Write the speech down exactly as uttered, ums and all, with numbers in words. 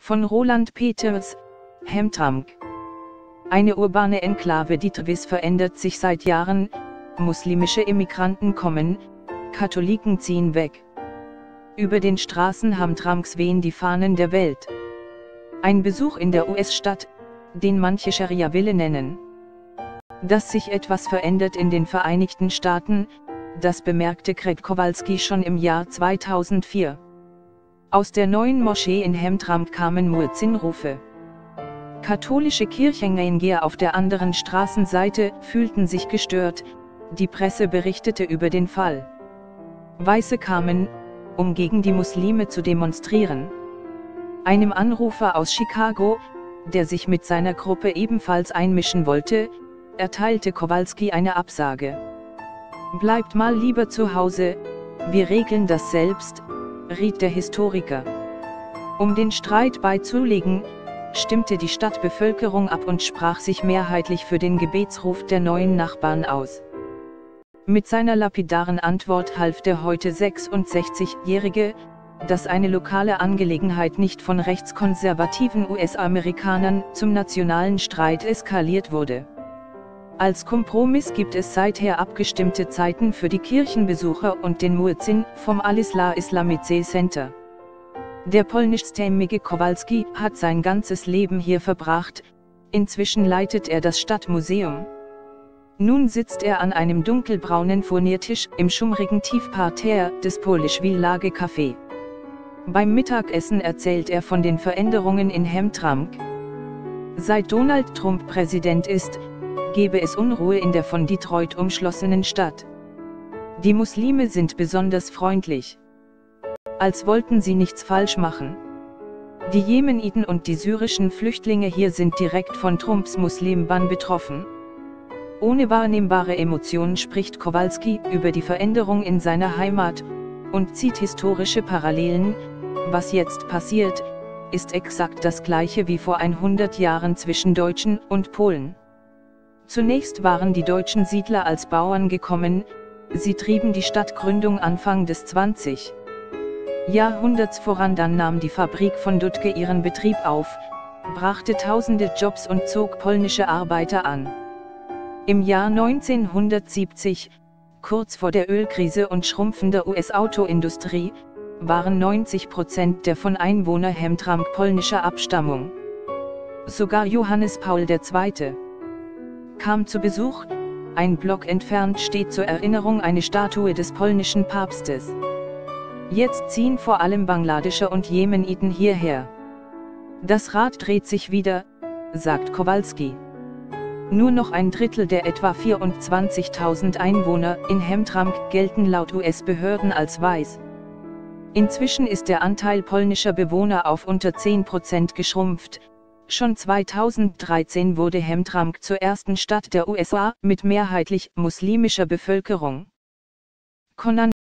Von Roland Peters, Hamtramck. Eine urbane Enklave. Die Tvis verändert sich seit Jahren, muslimische Immigranten kommen, Katholiken ziehen weg. Über den Straßen Hamtramcks wehen die Fahnen der Welt. Ein Besuch in der U S-Stadt, den manche Scharia-Wille nennen. Dass sich etwas verändert in den Vereinigten Staaten, das bemerkte Craig Kowalski schon im Jahr zweitausendvier. Aus der neuen Moschee in Hamtramck kamen Muezzin-Rufe. Katholische Kirchengänger auf der anderen Straßenseite fühlten sich gestört, die Presse berichtete über den Fall. Weiße kamen, um gegen die Muslime zu demonstrieren. Einem Anrufer aus Chicago, der sich mit seiner Gruppe ebenfalls einmischen wollte, erteilte Kowalski eine Absage. Bleibt mal lieber zu Hause, wir regeln das selbst, riet der Historiker. Um den Streit beizulegen, stimmte die Stadtbevölkerung ab und sprach sich mehrheitlich für den Gebetsruf der neuen Nachbarn aus. Mit seiner lapidaren Antwort half der heute sechsundsechzigjährige, dass eine lokale Angelegenheit nicht von rechtskonservativen U S-Amerikanern zum nationalen Streit eskaliert wurde. Als Kompromiss gibt es seither abgestimmte Zeiten für die Kirchenbesucher und den Muezzin vom Al-Islah Islamice Center. Der polnischstämmige Kowalski hat sein ganzes Leben hier verbracht, inzwischen leitet er das Stadtmuseum. Nun sitzt er an einem dunkelbraunen Furniertisch im schummrigen Tiefparterre des Polish Village Café. Beim Mittagessen erzählt er von den Veränderungen in Hamtramck. Seit Donald Trump Präsident ist, gebe es Unruhe in der von Detroit umschlossenen Stadt. Die Muslime sind besonders freundlich. Als wollten sie nichts falsch machen. Die Jemeniten und die syrischen Flüchtlinge hier sind direkt von Trumps Muslimbann betroffen. Ohne wahrnehmbare Emotionen spricht Kowalski über die Veränderung in seiner Heimat und zieht historische Parallelen. Was jetzt passiert, ist exakt das gleiche wie vor hundert Jahren zwischen Deutschen und Polen. Zunächst waren die deutschen Siedler als Bauern gekommen, sie trieben die Stadtgründung Anfang des zwanzigsten Jahrhunderts voran, dann nahm die Fabrik von Dutke ihren Betrieb auf, brachte tausende Jobs und zog polnische Arbeiter an. Im Jahr neunzehnhundertsiebzig, kurz vor der Ölkrise und schrumpfender U S-Autoindustrie, waren neunzig Prozent der von Einwohner Hamtramck polnischer Abstammung. Sogar Johannes Paul der Zweite kam zu Besuch, ein Block entfernt steht zur Erinnerung eine Statue des polnischen Papstes. Jetzt ziehen vor allem Bangladescher und Jemeniten hierher. Das Rad dreht sich wieder, sagt Kowalski. Nur noch ein Drittel der etwa vierundzwanzigtausend Einwohner in Hamtramck gelten laut U S-Behörden als weiß. Inzwischen ist der Anteil polnischer Bewohner auf unter zehn Prozent geschrumpft. Schon zweitausenddreizehn wurde Hamtramck zur ersten Stadt der U S A mit mehrheitlich muslimischer Bevölkerung. Conan